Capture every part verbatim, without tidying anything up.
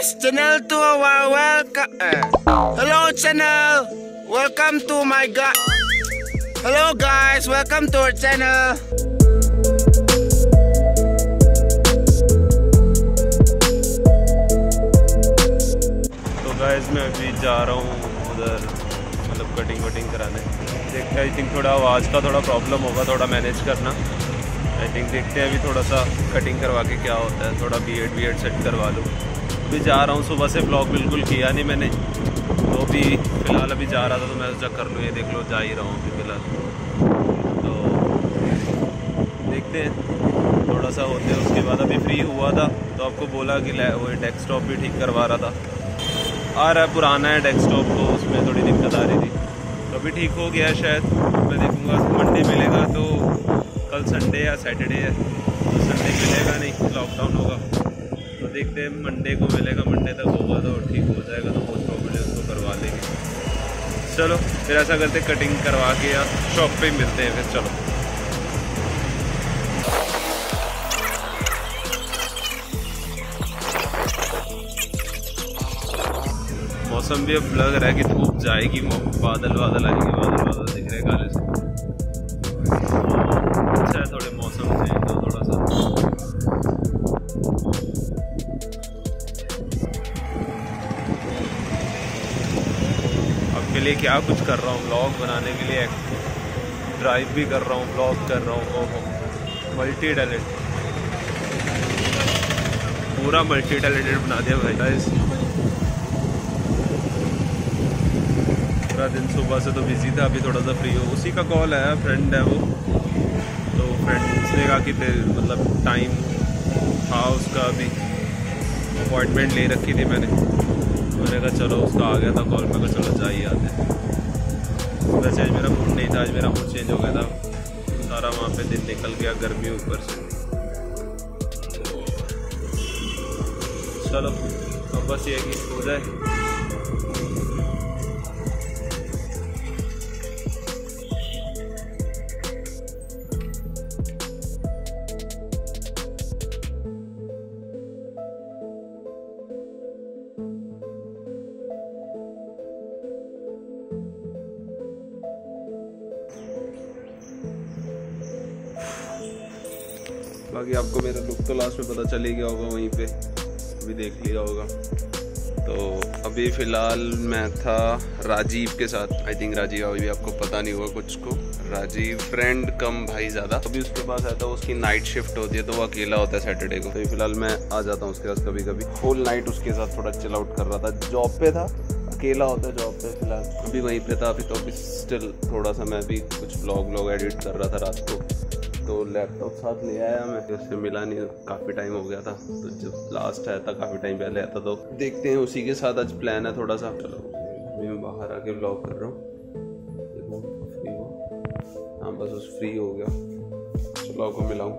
guys, channel to our welcome. Uh, hello channel, welcome to my god. Hello guys, welcome to our channel. तो guys मैं अभी जा रहा हूँ उधर, मतलब कटिंग वटिंग कराने। देखते हैं, आई थिंक थोड़ा आवाज़ का थोड़ा प्रॉब्लम होगा, थोड़ा मैनेज करना। आई थिंक देखते हैं अभी थोड़ा सा कटिंग करवा के क्या होता है, थोड़ा बी एड वी एड सेट करवा लूँ। अभी जा रहा हूँ, सुबह से ब्लॉग बिल्कुल किया नहीं मैंने, तो अभी फ़िलहाल अभी जा रहा था तो मैं सोचा कर लूँ, ये देख लो जा ही रहा हूँ अभी फ़िलहाल। तो देखते हैं थोड़ा सा होते हैं, उसके बाद अभी फ्री हुआ था तो आपको बोला कि वो डेस्कटॉप भी ठीक करवा रहा था। आ रहा है, पुराना है डेस्कटॉप, तो उसमें थोड़ी दिक्कत आ रही थी, तो अभी ठीक हो गया है शायद। मैं देखूँगा मंडे मिलेगा, तो कल संडे या सैटरडे है, तो संडे मिलेगा नहीं, लॉकडाउन होगा, तो देखते हैं मंडे को मिलेगा। मंडे तक होगा तो ठीक हो जाएगा, तो मोस्ट प्रॉब्लम उसको करवा लेंगे। चलो फिर ऐसा करते, कटिंग करवा के या शॉप पे ही मिलते हैं फिर। चलो मौसम भी अब लग रहा है कि धूप जाएगी, बादल बादल आएंगे, बादल बादल दिख रहे हैं काले से। अच्छा है थोड़े मौसम चेंज हो थोड़ा सा। आपके लिए क्या कुछ कर रहा हूँ, व्लॉग बनाने के लिए ड्राइव भी कर रहा हूँ, व्लॉग कर रहा हूँ। ओहो, मल्टी टैलेंट, पूरा मल्टी टैलेंटेड बना दिया भाई गाइस। पूरा दिन सुबह से तो बिजी था, अभी थोड़ा सा फ्री हो। उसी का कॉल आया, फ्रेंड है वो, तो फ्रेंड्स ने कहा कि मतलब टाइम था उसका, अभी अपॉइंटमेंट ले रखी थी मैंने। मैंने कहा चलो, उसका आ गया था कॉल, मैं कहा चलो जा ही आते। वैसे आज मेरा मूड नहीं था, आज मेरा मूड चेंज हो गया था, सारा वहाँ पे दिन निकल गया, गर्मी ऊपर से। चलो अब बस ये कि हो जाए। बाकी आपको मेरा लुक तो लास्ट में पता चल ही गया होगा, वहीं पे अभी देख लिया होगा। तो अभी फ़िलहाल मैं था राजीव के साथ। आई थिंक राजीव अभी आपको पता नहीं होगा कुछ को, राजीव फ्रेंड कम भाई ज़्यादा। अभी उसके पास आता है, उसकी नाइट शिफ्ट होती है, तो वो अकेला होता है सैटरडे को। तो फिलहाल मैं आ जाता हूँ उसके पास कभी कभी। होल नाइट उसके साथ थोड़ा चिल आउट कर रहा था, जॉब पे था, अकेला होता है जॉब पे। फिलहाल अभी वहीं पे था। अभी तो अभी स्टिल थोड़ा सा मैं भी कुछ व्लॉग व्लॉग एडिट कर रहा था रात को, तो लैपटॉप साथ ले आया मैं, उससे मिला नहीं, काफ़ी टाइम हो गया था। तो जब लास्ट आया था काफ़ी टाइम पहले आया था, तो देखते हैं उसी के साथ आज प्लान है थोड़ा सा। चलो मैं बाहर आके व्लॉग कर रहा हूँ, देखो फ्री हो। हाँ बस उस फ्री हो गया, चलो आपको मिलाऊँ।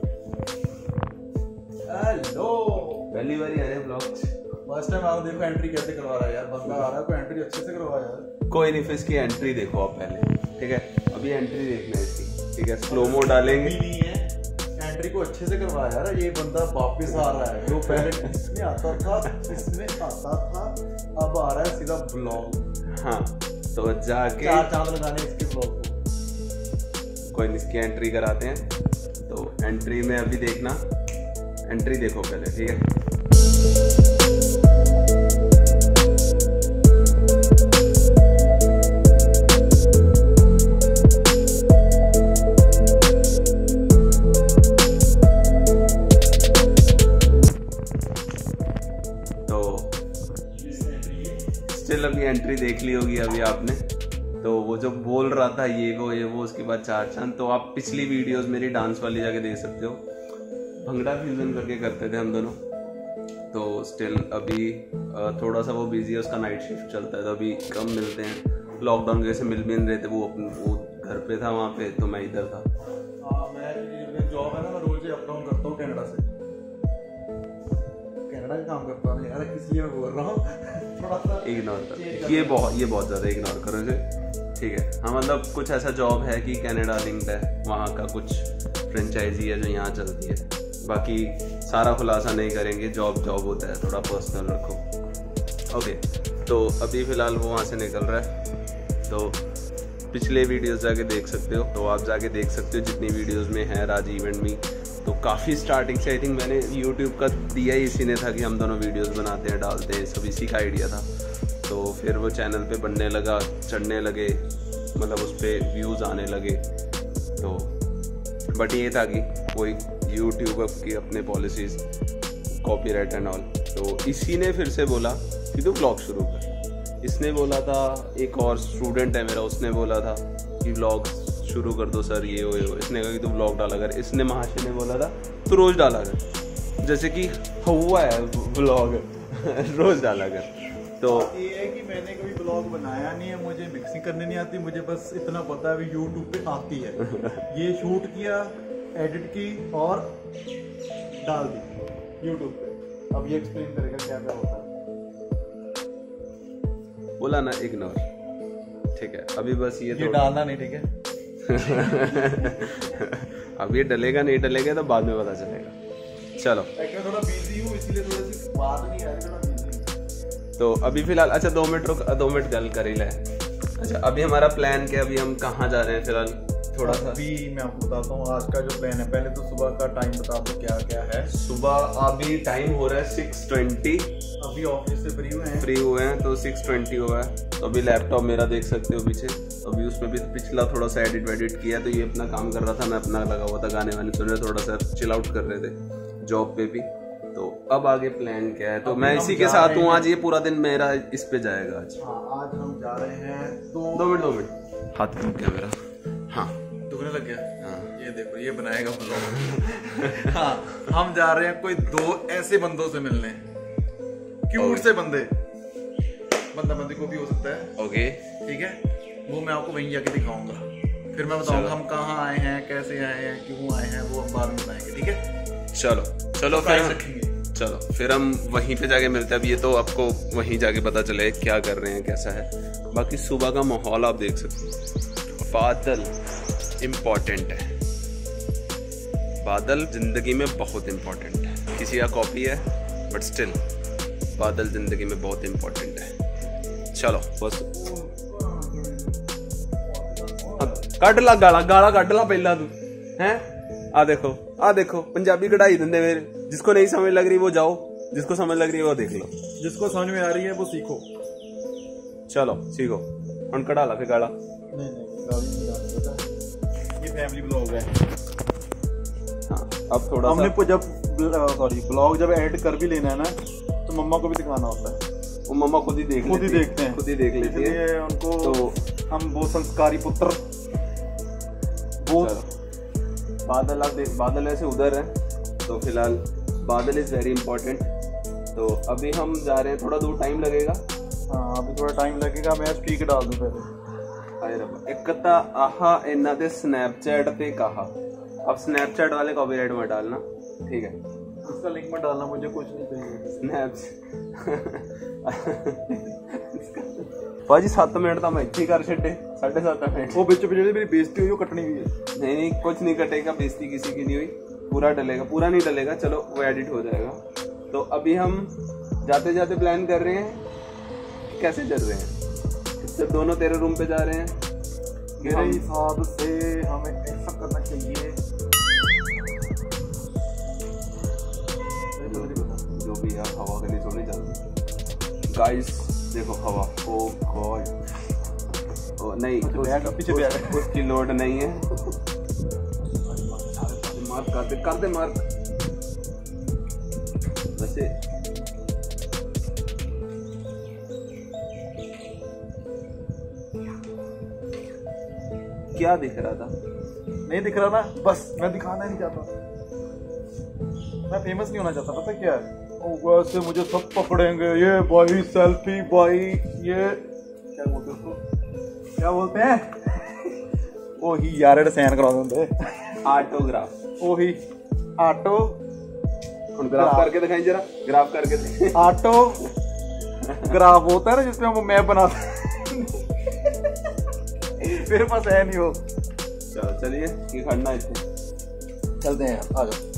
हेलो, पहली बार ही आ रहे हैं ब्लॉग, फर्स्ट टाइम आओ। देखो एंट्री कैसे करवा रहा है यार, बंदा आ रहा है, कोई एंट्री अच्छे से करवा यार। कोई नहीं, फिर इसकी एंट्री देखो आप पहले, ठीक है? अभी एंट्री देखना है इसकी, ठीक है? स्लो मो डालेंगे। नहीं है, एंट्री को अच्छे से करवा यार। ये बंदा वापस आ रहा है, जो पहले इसमें आता था, इसमें आता था, अब आ रहा है सीधा ब्लॉग। हाँ तो जाके चार चांद लगाने इसके ब्लॉग को। कोई नहीं, इसकी एंट्री कराते हैं। तो एंट्री में अभी देखना, एंट्री देखो पहले, ठीक है? स्टिल अभी एंट्री देख ली होगी अभी आपने। तो वो जो बोल रहा था ये वो ये वो, उसके बाद चार चांद, तो आप पिछली वीडियोस मेरी डांस वाली जाके देख सकते हो। भंगड़ा फ्यूजन करके करते थे हम दोनों। तो स्टिल अभी थोड़ा सा वो बिजी है, उसका नाइट शिफ्ट चलता है, तो अभी कम मिलते हैं। लॉकडाउन की वजह से मिल भी नहीं रहे थे, वो अपने वो घर पे था वहाँ पे, तो मैं इधर था। हाँ, मैं जॉब है ना, मैं रोज अप डाउन करता हूँ कनाडा से। कनाडा का काम करता हूँ यार, इसलिए मैं बोल रहा हूँ थोड़ा सा इग्नोर कर, ये बहुत ये बहुत ज़्यादा इग्नोर करो इसे, ठीक है? हाँ मतलब कुछ ऐसा जॉब है कि कनाडा लिंक्ड है, वहाँ का कुछ फ्रेंचाइजी है जो यहाँ चलती है, बाकी सारा खुलासा नहीं करेंगे, जॉब जॉब होता है, थोड़ा पर्सनल रखो। ओके, तो अभी फ़िलहाल वो वहाँ से निकल रहा है, तो पिछले वीडियोस जाके देख सकते हो, तो आप जाके देख सकते हो जितनी वीडियोस में है राज इवेंट मी। तो काफ़ी स्टार्टिंग से आई थिंक मैंने यूट्यूब का दिया ही इसी ने था कि हम दोनों वीडियोस बनाते हैं, डालते हैं, सब इसी का आइडिया था। तो फिर वो चैनल पे बनने लगा, चढ़ने लगे, मतलब उस पर व्यूज़ आने लगे। तो बट ये था कि कोई यूट्यूब की अपने पॉलिसीज़, कॉपीराइट एंड ऑल, तो इसी ने फिर से बोला कि तू ब्लॉग शुरू कर। इसने बोला था, एक और स्टूडेंट है मेरा, उसने बोला था कि ब्लॉग शुरू कर दो सर, ये हो ये हो। इसने कहा कि तू ब्लॉग डाला कर। इसने महाशय ने बोला था तू रोज़ डाला कर, जैसे कि हुआ है ब्लॉग रोज़ डाला कर। तो ये है कि मैंने कभी ब्लॉग बनाया नहीं है, मुझे मिक्सिंग करने नहीं आती, मुझे बस इतना पता है यूट्यूब पे आती है। ये शूट किया, एडिट की और डाल दी यूट्यूब पे। अब ये एक्सप्लेन करेगा क्या क्या होता है। बोला ना इग्नोर, ठीक है। अभी बस ये, ये तो डालना नहीं, ठीक है। अब ये डलेगा नहीं डलेगा तो बाद में पता चलेगा। चलो, मैं थोड़ा बिजी हूँ इसलिए थोड़ी सी बात नहीं आ रही, थोड़ा बिजी। तो अभी फिलहाल अच्छा दो मिनट रुक, दो मिनट गल कर ही ले। अच्छा, अभी हमारा प्लान क्या, अभी हम कहाँ जा रहे हैं फिलहाल थोड़ा सा अभी मैं आपको बताता हूँ आज का जो प्लान है। पहले तो सुबह का टाइम बता दो क्या क्या है। सुबह अभी टाइम हो रहा है सिक्स ट्वेंटी, अभी ऑफिस से फ्री हुए हैं फ्री हुए हैं तो सिक्स ट्वेंटी हुआ है। तो अभी लैपटॉप मेरा देख सकते हो पीछे, अभी उसमें भी पिछला थोड़ा सा एडिट वेडिट किया, तो ये अपना काम कर रहा था, मैं अपना लगा हुआ था, गाने वाने सुन रहे, थोड़ा सा चिल आउट कर रहे थे जॉब पे भी। तो अब आगे प्लान क्या है, तो मैं इसी के साथ हूँ आज, ये पूरा दिन मेरा इस पे जाएगा आज। हाँ, आज हम जा रहे हैं तो दो मिनट दो मिनट हाथ रुक गया मेरा, हाँ दुखने लग गया। हाँ, ये देखो ये बनाएगा ब्लॉग। हाँ, हम जा रहे हैं कोई दो ऐसे बंदों से मिलने, क्यूट से बंदे, बंदा बंदी को भी हो सकता है, ओके ठीक है। वो मैं आपको वहीं जाके दिखाऊंगा, फिर मैं बताऊंगा हम कहाँ आए हैं, कैसे आए हैं, क्यों आए हैं, वो हम बाद में बताएंगे, ठीक है। चलो चलो फिर हम- रखेंगे। चलो फिर हम वहीं पे जाके मिलते हैं। अब ये तो आपको वहीं जाके पता चले क्या कर रहे हैं, कैसा है। बाकी सुबह का माहौल आप देख सकते हो, बादल इम्पोर्टेंट है, बादल जिंदगी में बहुत इम्पोर्टेंट है। किसी का कॉपी है बट स्टिल बादल जिंदगी में बहुत इम्पोर्टेंट है। चलो बस कट ला गाला गाला कट ला पहला तू हैं। आ देखो आ देखो पंजाबी कढ़ाई दिंदे मेरे, जिसको नहीं समझ लग रही वो जाओ, जिसको समझ लग रही है वो देख लो, जिसको समझ में आ रही है वो सीखो। चलो सीखो हम कढ़ा ला फिर गाला। नहीं नहीं गाली नहीं गाली, पता है ये फैमिली ब्लॉग है। हाँ, अब थोड़ा हमने सा जब सॉरी ब्लॉग जब एडिट कर भी लेना है ना, तो मम्मा को भी दिखाना होता है। वो मम्मा खुद ही देख खुद ही लेती है, देखते हैं, खुद ही देख लेती है। इसलिए उनको तो हम वो संस्कारी पुत्र वो चलो, बादल आप देख, बादल ऐसे उधर है, तो फिलहाल बादल इज वेरी इंपॉर्टेंट। तो अभी हम जा रहे हैं, थोड़ा दूर टाइम लगेगा। हाँ अभी थोड़ा टाइम लगेगा, मैं स्पीक डाल दूं पहले। हाय रब्बा, एक कता आहा इन्ना दे स्नैपचैट पे कहा। अब स्नैपचैट वाले कॉपीराइट मत डालना, ठीक है। उसका लिंक मत डालना, मुझे कुछ नहीं चाहिए। स्नैप भाजी सत्त मिनट तो मैं इतने कर छे, साढ़े सत्त मिनट। वो बिच बिच मेरी बेइज्जती हुई वो कटनी भी है। नहीं नहीं कुछ नहीं कटेगा, बेइज्जती किसी की नहीं हुई, पूरा डलेगा, पूरा नहीं डलेगा, चलो वो एडिट हो जाएगा। तो अभी हम जाते जाते प्लान कर रहे हैं, कैसे चल रहे हैं, जब दोनों तेरे रूम पे जा रहे हैं, मेरे हिसाब से हमें ऐसा करना चाहिए, जो भी यार हवा के लिए थोड़ी चल। गाइस देखो हवा, ओ गॉड, ओ नहीं बैग पीछे बैग है। उसकी लोड नहीं है। मार्क कर दे कर दे मार्क। वैसे क्या दिख रहा था? नहीं दिख रहा ना, बस मैं दिखाना नहीं चाहता, मैं फेमस नहीं होना चाहता। पता क्या है, वैसे मुझे सब पकड़ेंगे, ये भाई सेल्फी भाई, ये क्या बोलते हैं उसको, क्या बोलते हैं वो ही यार सैन करा देंगे, ऑटोग्राफ, वो ही ऑटो ग्राफ करके दिखाई जरा, ग्राफ करके ऑटो ग्राफ होता है ना जिसमें हम मैप बनाते हैं। मेरे पास है नहीं हो। चलो चलिए ये खड़ना इसमें, चलते हैं, आ जाओ।